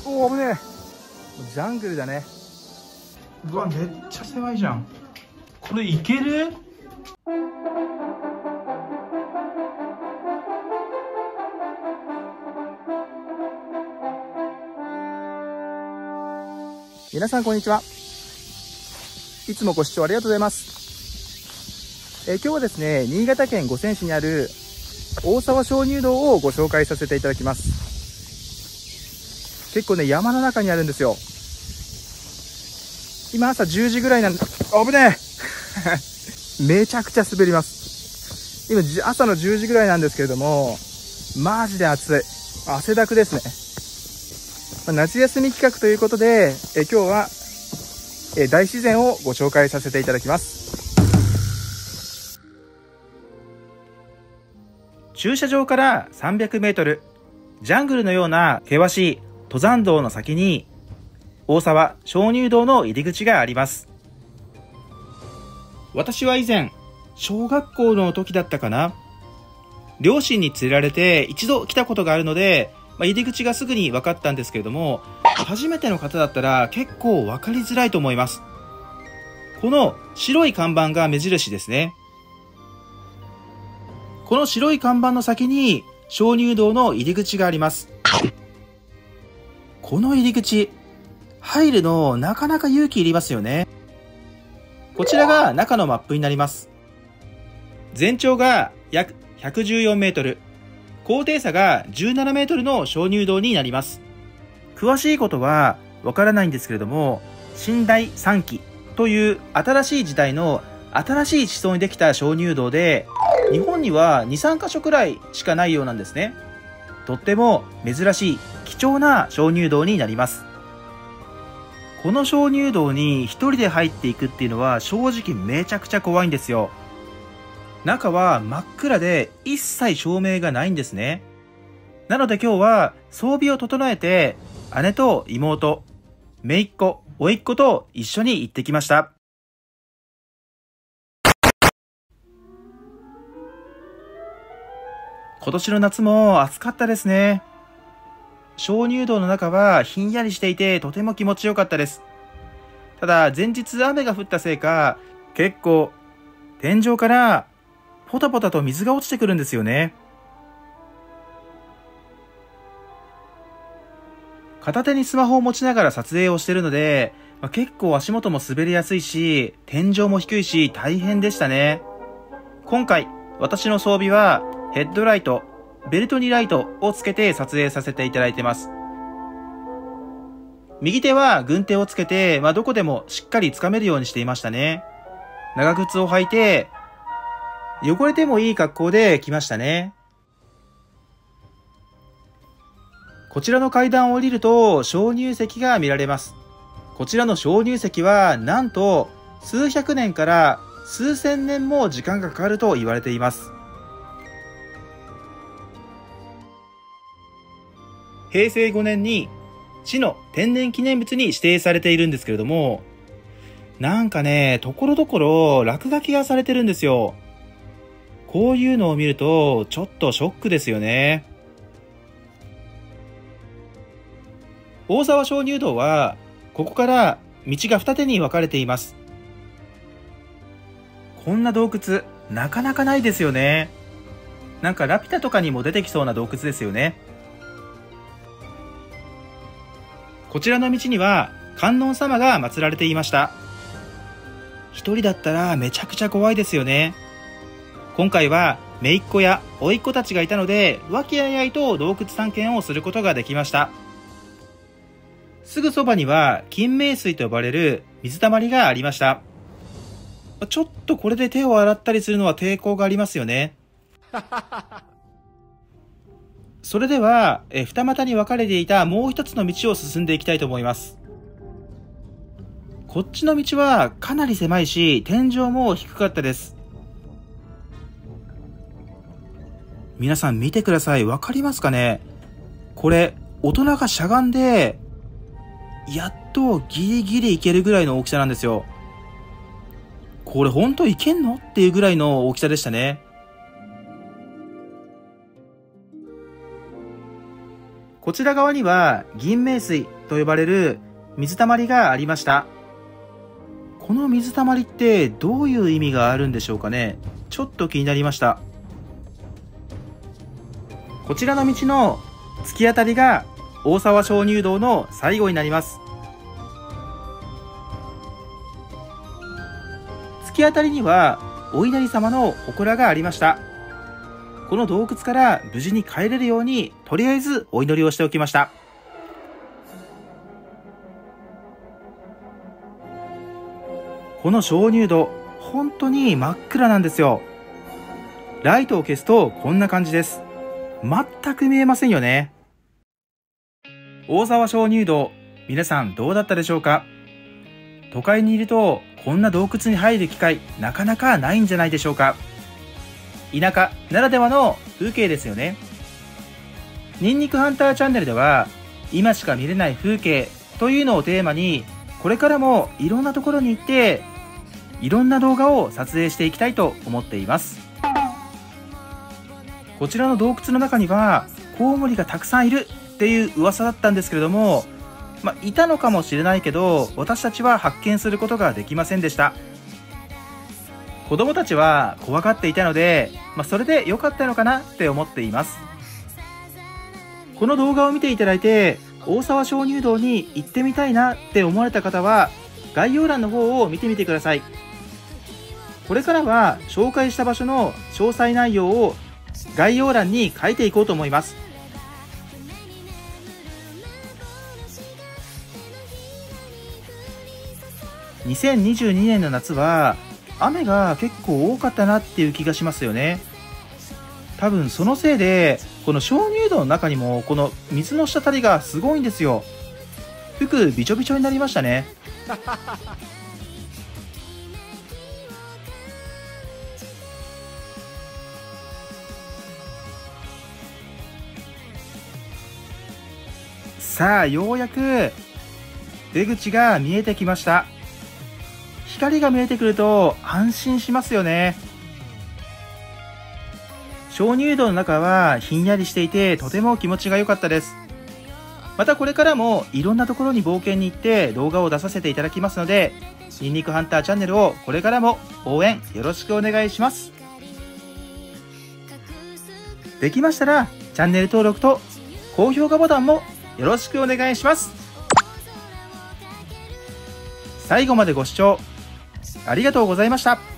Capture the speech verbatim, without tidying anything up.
おお、危ねえ。ジャングルだね。 うわ、めっちゃ狭いじゃん。これいける？ 皆さんこんにちは。いつもご視聴ありがとうございます。えー、今日はですね、新潟県五泉市にある大沢鍾乳洞をご紹介させていただきます。結構ね、山の中にあるんですよ。今朝じゅうじぐらいなんで、危ねえめちゃくちゃ滑ります。今朝のじゅうじぐらいなんですけれども、マジで暑い。汗だくですね。夏休み企画ということで、え今日はえ大自然をご紹介させていただきます。駐車場からさんびゃくメートル、ジャングルのような険しい登山道の先に大沢鍾乳洞の入り口があります。私は以前小学校の時だったかな、両親に連れられて一度来たことがあるので、まあ、入り口がすぐに分かったんですけれども、初めての方だったら結構分かりづらいと思います。この白い看板が目印ですね。この白い看板の先に鍾乳洞の入り口があります。この入り口、入るのなかなか勇気いりますよね。こちらが中のマップになります。全長が約ひゃくじゅうよんメートル、高低差がじゅうななメートルの鍾乳洞になります。詳しいことはわからないんですけれども、新第三期という新しい時代の新しい地層にできた鍾乳洞で、日本にはに、さんかしょくらいしかないようなんですね。とっても珍しい貴重な鍾乳洞になります。この鍾乳洞に一人で入っていくっていうのは正直めちゃくちゃ怖いんですよ。中は真っ暗で一切照明がないんですね。なので今日は装備を整えて、姉と妹、姪っ子、甥っ子と一緒に行ってきました。今年の夏も暑かったですね。鍾乳洞の中はひんやりしていてとても気持ちよかったです。ただ前日雨が降ったせいか、結構天井からポタポタと水が落ちてくるんですよね。片手にスマホを持ちながら撮影をしているので、まあ、結構足元も滑りやすいし、天井も低いし大変でしたね。今回私の装備はヘッドライト、ベルトにライトをつけて撮影させていただいてます。右手は軍手をつけて、まあ、どこでもしっかり掴めるようにしていましたね。長靴を履いて、汚れてもいい格好で来ましたね。こちらの階段を降りると鍾乳石が見られます。こちらの鍾乳石はなんと数百年から数千年も時間がかかると言われています。へいせいごねんに市の天然記念物に指定されているんですけれども、なんかね、ところどころ落書きがされてるんですよ。こういうのを見るとちょっとショックですよね。大沢鍾乳洞はここから道が二手に分かれています。こんな洞窟なかなかないですよね。なんかラピュタとかにも出てきそうな洞窟ですよね。こちらの道には観音様が祀られていました。一人だったらめちゃくちゃ怖いですよね。今回は姪っ子や甥っ子たちがいたので、和気あいあいと洞窟探検をすることができました。すぐそばには金明水と呼ばれる水たまりがありました。ちょっとこれで手を洗ったりするのは抵抗がありますよね。それではえ二股に分かれていたもう一つの道を進んでいきたいと思います。こっちの道はかなり狭いし、天井も低かったです。皆さん見てください。わかりますかね？これ大人がしゃがんでやっとギリギリいけるぐらいの大きさなんですよ。これ本当いけんのっていうぐらいの大きさでしたね。 こちら側には銀明水と呼ばれる水たまりがありました。この水たまりってどういう意味があるんでしょうかね。ちょっと気になりました。こちらの道の突き当たりが大沢鍾乳洞の最後になります。突き当たりにはお稲荷様の祠がありました。この洞窟から無事に帰れるように、とりあえずお祈りをしておきました。この鍾乳洞、本当に真っ暗なんですよ。ライトを消すとこんな感じです。全く見えませんよね。大沢鍾乳洞、皆さんどうだったでしょうか。都会にいるとこんな洞窟に入る機会なかなかないんじゃないでしょうか。田舎ならではの風景ですよね。ニンニクハンターチャンネルでは今しか見れない風景というのをテーマに、これからもいろんなところに行っていろんな動画を撮影していきたいと思っています。こちらの洞窟の中にはコウモリがたくさんいるっていう噂だったんですけれども、まあ、いたのかもしれないけど私たちは発見することができませんでした。子供たちは怖がっていたので、まあ、それで良かったのかなって思っています。この動画を見ていただいて大沢鍾乳洞に行ってみたいなって思われた方は概要欄の方を見てみてください。これからは紹介した場所の詳細内容を概要欄に書いていこうと思います。にせんにじゅうにねんの夏は雨が結構多かったなっていう気がしますよね。多分そのせいでこの鍾乳洞の中にもこの水の滴りがすごいんですよ。服びちょびちょになりましたね。さあようやく出口が見えてきました。光が見えてくると安心しますよね。鍾乳洞の中はひんやりしていてとても気持ちが良かったです。またこれからもいろんなところに冒険に行って動画を出させていただきますので、ニンニクハンターチャンネルをこれからも応援よろしくお願いします。できましたらチャンネル登録と高評価ボタンもよろしくお願いします。最後までご視聴ありがとうございました。